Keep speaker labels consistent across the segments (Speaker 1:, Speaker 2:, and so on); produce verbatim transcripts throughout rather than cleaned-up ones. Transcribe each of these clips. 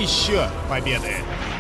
Speaker 1: еще победы.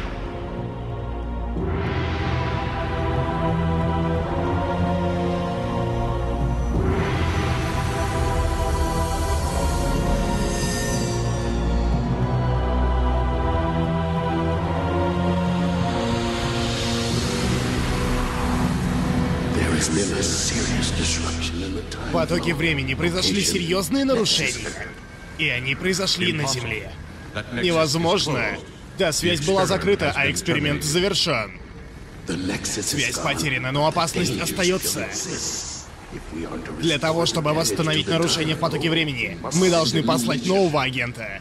Speaker 1: В потоке времени произошли серьезные нарушения. И они произошли на Земле. Невозможно. Да, связь была закрыта, а эксперимент завершен. Связь потеряна, но опасность остается. Для того, чтобы восстановить нарушение в потоке времени, мы должны послать нового агента.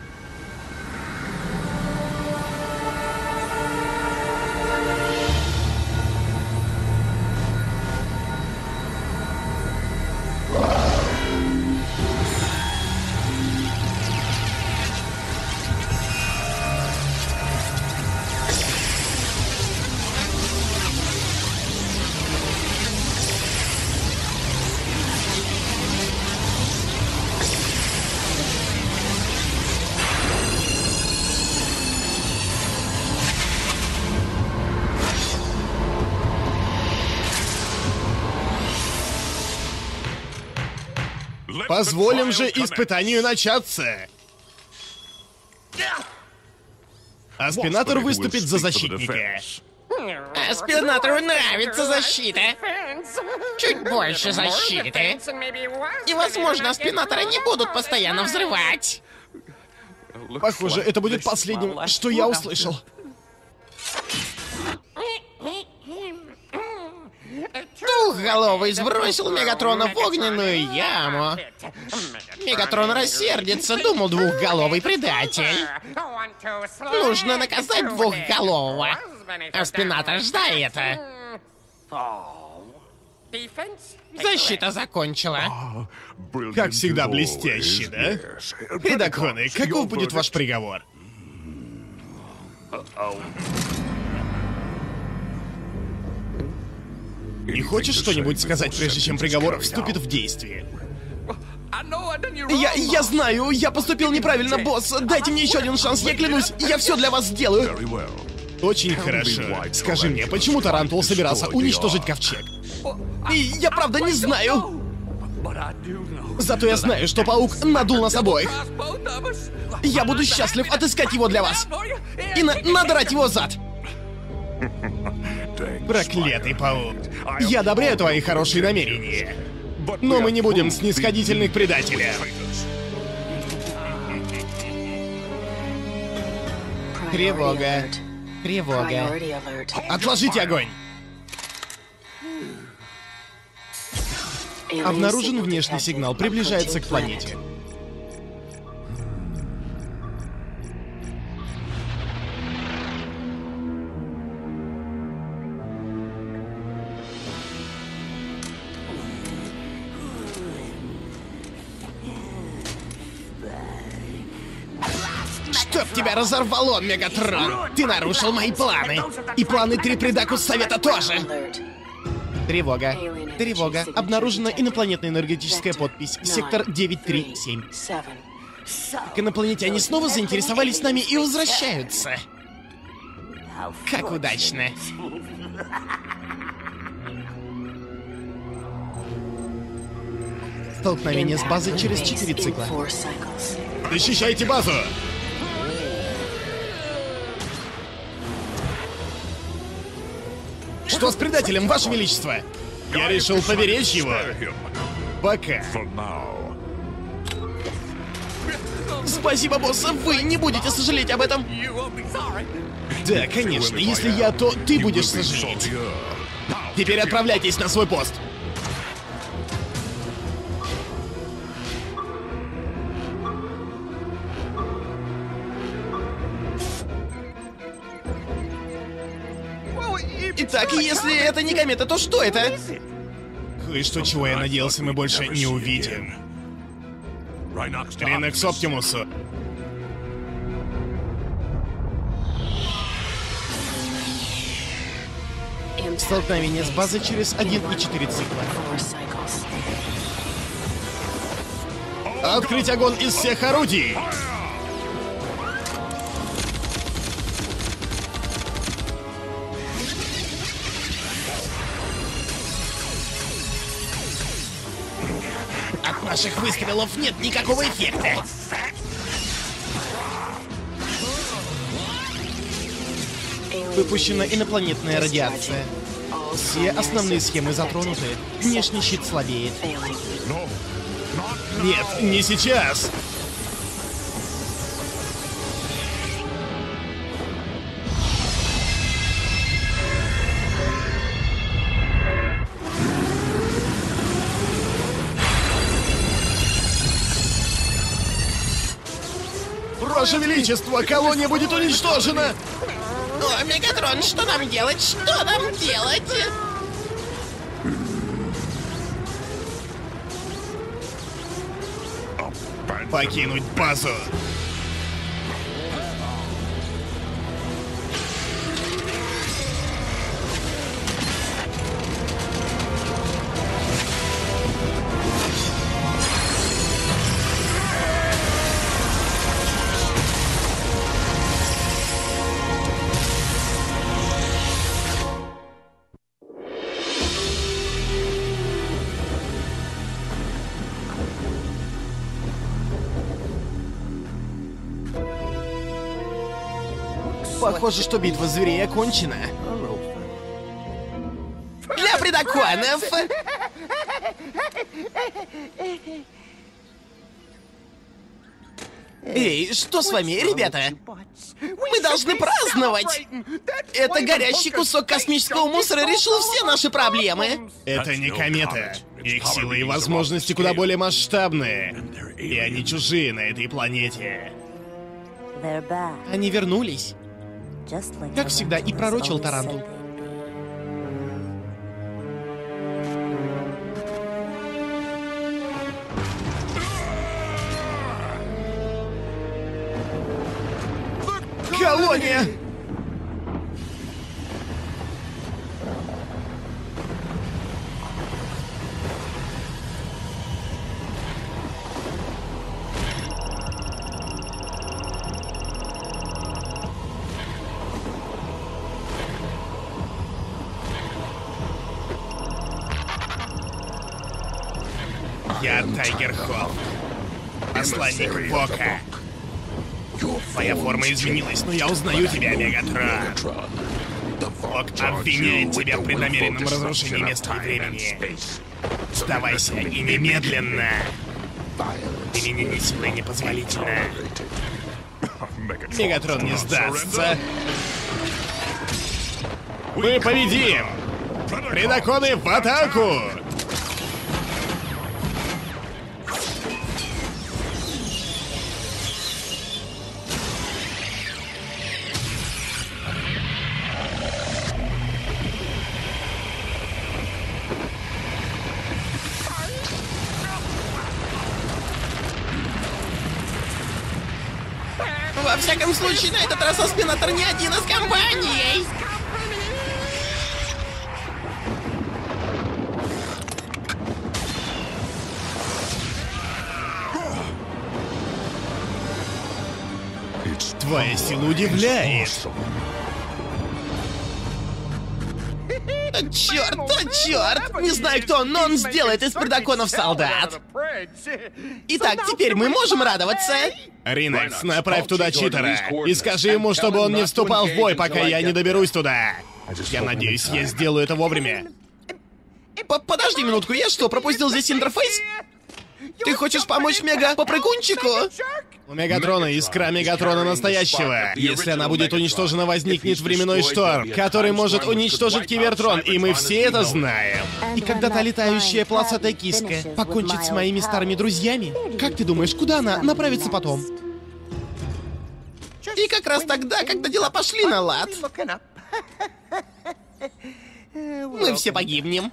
Speaker 1: Позволим же испытанию начаться. Аспинатор выступит за защитника.
Speaker 2: Аспинатору нравится защита. Чуть больше защиты. И, возможно, аспинатора не будут постоянно взрывать.
Speaker 1: Похоже, это будет последним, что я услышал.
Speaker 2: Двухголовый сбросил Мегатрона в огненную яму. Мегатрон рассердится, думал двухголовый предатель. Нужно наказать двухголового. Аспинатор, ждай это. Защита закончила.
Speaker 1: Как всегда, блестяще, да? Предаконы, каков будет ваш приговор? Не хочешь что-нибудь сказать, прежде чем приговор вступит в действие? Я, я знаю, я поступил неправильно, босс. Дайте мне еще один шанс, я клянусь, я все для вас сделаю. Очень хорошо. Скажи мне, почему Тарантул собирался уничтожить ковчег? И я правда не знаю. Зато я знаю, что паук надул нас обоих. Я буду счастлив отыскать его для вас. И на надрать его зад. Проклятый паук. Я одобряю твои хорошие намерения. Но мы не будем снисходительны к предателям.
Speaker 2: Тревога. Тревога.
Speaker 1: Отложите огонь. Обнаружен внешний сигнал. Приближается к планете. Чтоб тебя разорвало, Мегатрон! Ты нарушил мои планы! И планы Трипредакус Совета тоже! Тревога. Тревога. Обнаружена инопланетная энергетическая подпись. Сектор девять три семь. Так инопланетяне снова заинтересовались нами и возвращаются. Как удачно. Столкновение с базой через четыре цикла. Защищайте базу! Что с предателем, Ваше Величество? Я решил поберечь его. Пока. Спасибо, босс. Вы не будете сожалеть об этом. Да, конечно. Если я, то ты будешь сожалеть. Теперь отправляйтесь на свой пост. Итак, если это не комета, то что это? Кое-что, чего я надеялся, мы больше не увидим. Ринекс Оптимусу. Столкновение с базой через один и четыре цикла. Открыть огонь из всех орудий! ваших выстрелов нет никакого эффекта. Выпущена инопланетная радиация. Все основные схемы затронуты. Внешний щит слабеет. Нет, не сейчас. Ваше Величество, колония будет уничтожена!
Speaker 2: О, Мегатрон, что нам делать? Что нам делать?
Speaker 1: Покинуть базу. Похоже, что битва зверей окончена.
Speaker 2: Для предаконов!
Speaker 1: Эй, что с вами, ребята?
Speaker 2: Мы должны праздновать! Это горящий кусок космического мусора решил все наши проблемы!
Speaker 1: Это не комета. Их силы и возможности куда более масштабные. И они чужие на этой планете.
Speaker 2: Они вернулись.
Speaker 3: Как всегда и пророчил Тарантул.
Speaker 1: Колония! Я Тайгер Хоук, посланник Вока. Твоя форма изменилась, но я узнаю тебя, Мегатрон. Вок обвиняет тебя в преднамеренном разрушении места и времени. Сдавайся и немедленно. Применение силы непозволительно. Мегатрон не сдастся. Мы победим! Предаконы в атаку!
Speaker 2: Во всяком случае, на этот раз Аспинатор не один, а с компанией!
Speaker 1: Твоя сила удивляет.
Speaker 2: О, черт, о, черт! Не знаю кто, но он сделает из предаконов солдат. Итак, теперь мы можем радоваться?
Speaker 1: Ринекс, направь туда читера и скажи ему, чтобы он не вступал в бой, пока я не доберусь туда. Я надеюсь, я сделаю это вовремя.
Speaker 2: П- Подожди минутку, я что, пропустил здесь интерфейс? Ты хочешь помочь Мега-попрыгунчику?
Speaker 1: У Мегатрона искра Мегатрона настоящего. Если она будет уничтожена, возникнет временной шторм, который может уничтожить Кибертрон, и мы все это знаем. И когда та летающая полосатая киска покончит с моими старыми друзьями, как ты думаешь, куда она направится потом?
Speaker 2: И как раз тогда, когда дела пошли на лад, мы все погибнем.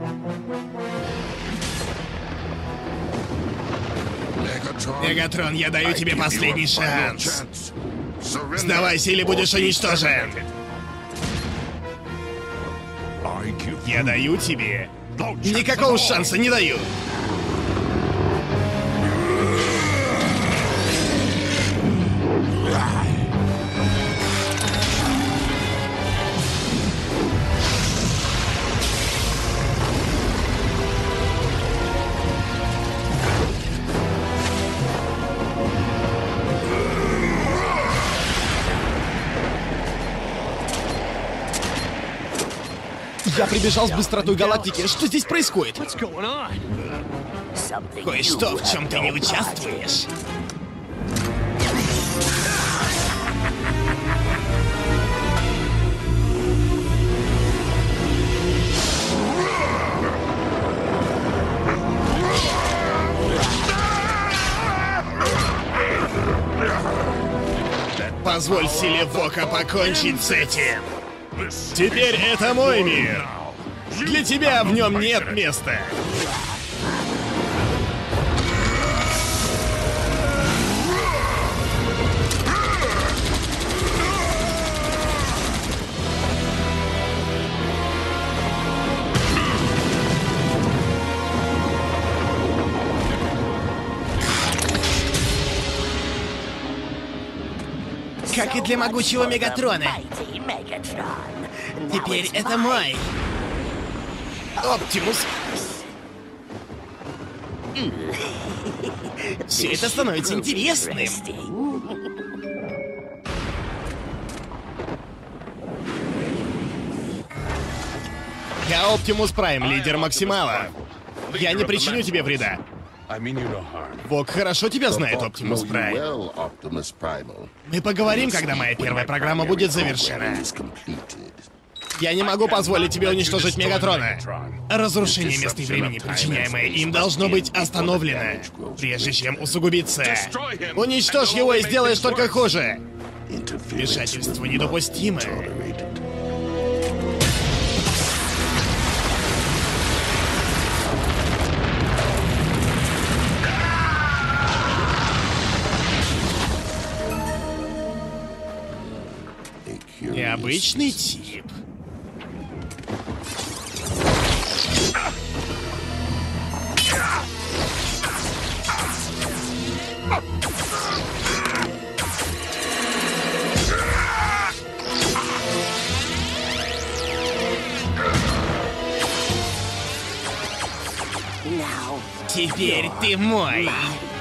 Speaker 1: Мегатрон, я даю тебе последний шанс. Сдавайся или будешь уничтожен. Я даю тебе. Никакого шанса не даю. Я прибежал с быстротой галактики. Что здесь происходит?
Speaker 2: Кое-что, в чем ты не участвуешь.
Speaker 1: Позволь силе Вока покончить с этим. Теперь это мой мир. Для тебя в нем нет места.
Speaker 2: Как и для могучего Мегатрона. Теперь это мой.
Speaker 1: Оптимус.
Speaker 2: Все это становится интересным.
Speaker 1: Я Оптимус Прайм, лидер Максимала. Я не причиню тебе вреда. Вок хорошо тебя знает, Оптимус Прайм. Мы поговорим, когда моя первая программа будет завершена. Я не могу позволить тебе уничтожить Мегатрона. Разрушение места и времени, причиняемое им, должно быть остановлено, прежде чем усугубиться. Уничтожь его и сделаешь только хуже. Вмешательство недопустимо. Необычный тип.
Speaker 2: Теперь ты мой.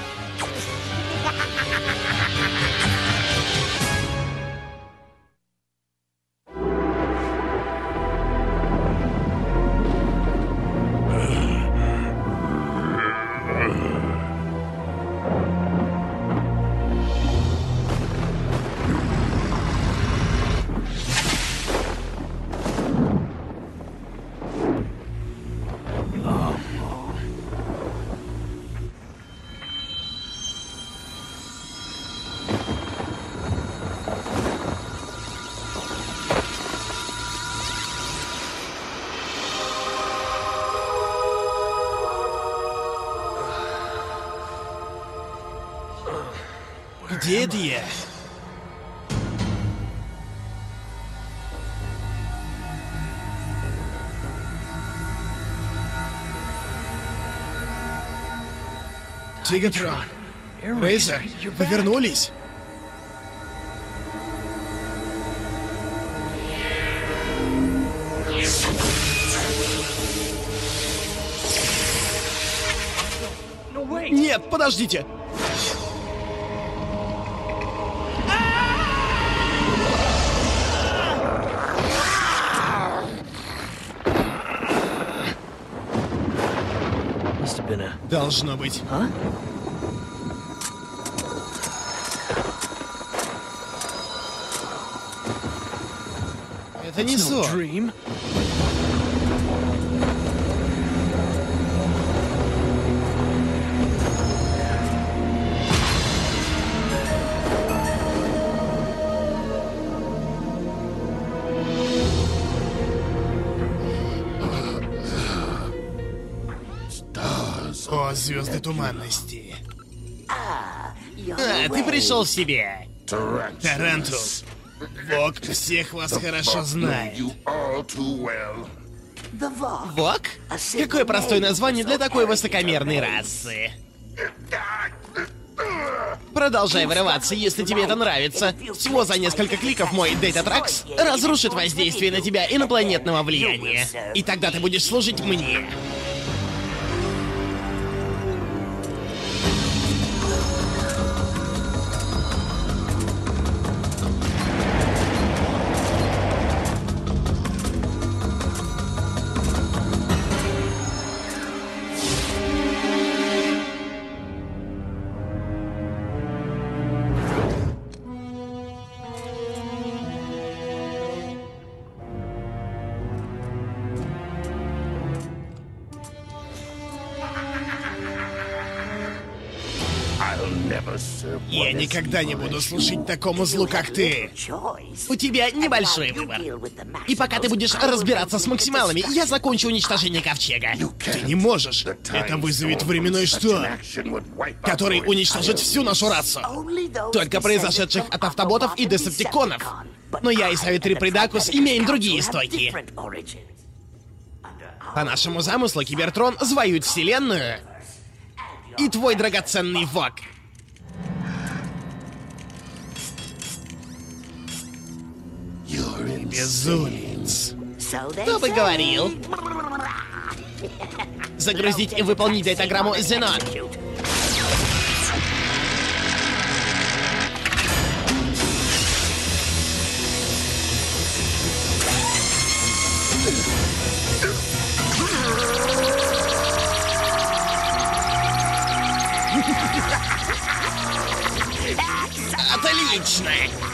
Speaker 1: Где это я? Тигатрон, Рейзер, вы вернулись? Нет, подождите! Должно быть.
Speaker 3: А?
Speaker 1: Это не сон. О, звезды туманности.
Speaker 2: А, ты пришел в себя.
Speaker 1: Тарантул. Вок всех вас хорошо знает.
Speaker 2: Вок? Какое простое название для такой высокомерной расы. Продолжай вырываться, если тебе это нравится. Всего за несколько кликов мой Дейтатракс разрушит воздействие на тебя инопланетного влияния. И тогда ты будешь служить мне.
Speaker 1: Я никогда не буду служить такому злу, как ты.
Speaker 2: У тебя небольшой выбор. И пока ты будешь разбираться с максималами, я закончу уничтожение ковчега.
Speaker 1: Ты не можешь. Это вызовет временной шторм, который уничтожит всю нашу расу.
Speaker 2: Только произошедших от автоботов и десептиконов. Но я и Совет Репредакус имеем другие источники. По нашему замыслу, Кибертрон завоюет Вселенную и твой драгоценный Вог.
Speaker 1: Безумец.
Speaker 2: Кто бы говорил? Загрузить и выполнить дейтаграмму Зенон. Отлично!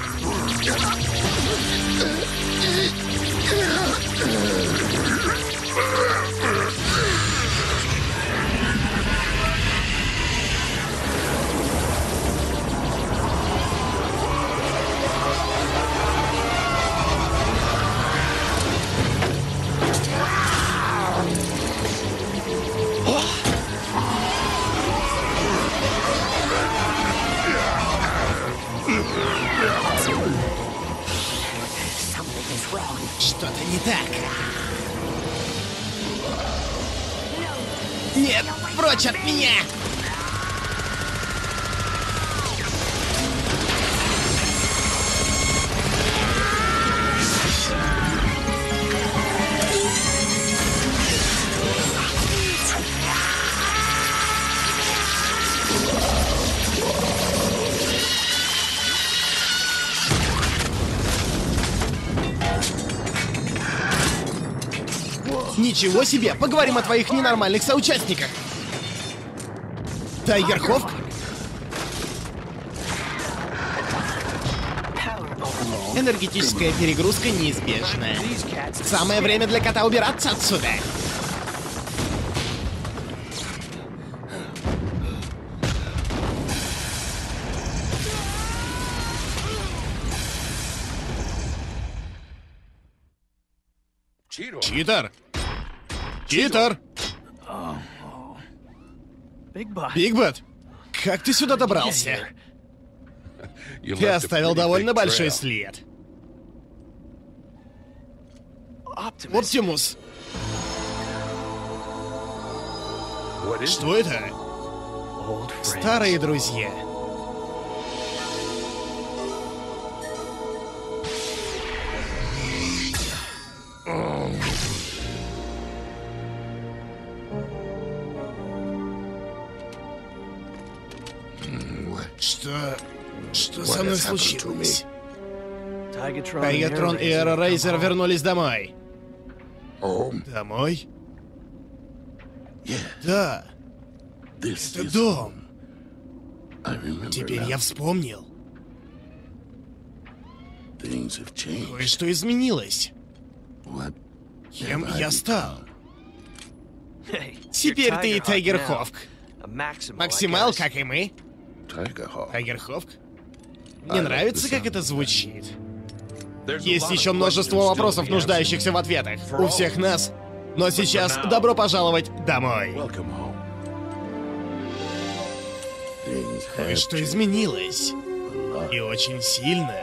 Speaker 2: Что-то не так. Нет, прочь от меня!
Speaker 1: Ничего себе! Поговорим о твоих ненормальных соучастниках. Тайгер Ховк?
Speaker 2: Энергетическая перегрузка неизбежна. Самое время для кота убираться отсюда.
Speaker 1: Читер! Читер! Биг Бэт, как ты сюда добрался? Ты оставил довольно большой след. Оптимус! Что это? Старые друзья. Что... Что со мной случилось? Тайгатрон и Эра Рейзер вернулись домой. Домой? Да. Это дом. Теперь я вспомнил. Кое-что изменилось. Кем я стал?
Speaker 2: Теперь ты и Тайгер Ховк. Максимал, как и мы.
Speaker 1: Тайгер Ховк? Мне нравится, как это звучит. Есть еще множество вопросов, нуждающихся в ответах. У всех нас. Но сейчас добро пожаловать домой. Кое-что изменилось. И очень сильно.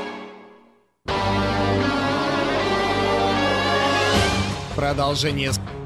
Speaker 1: Продолжение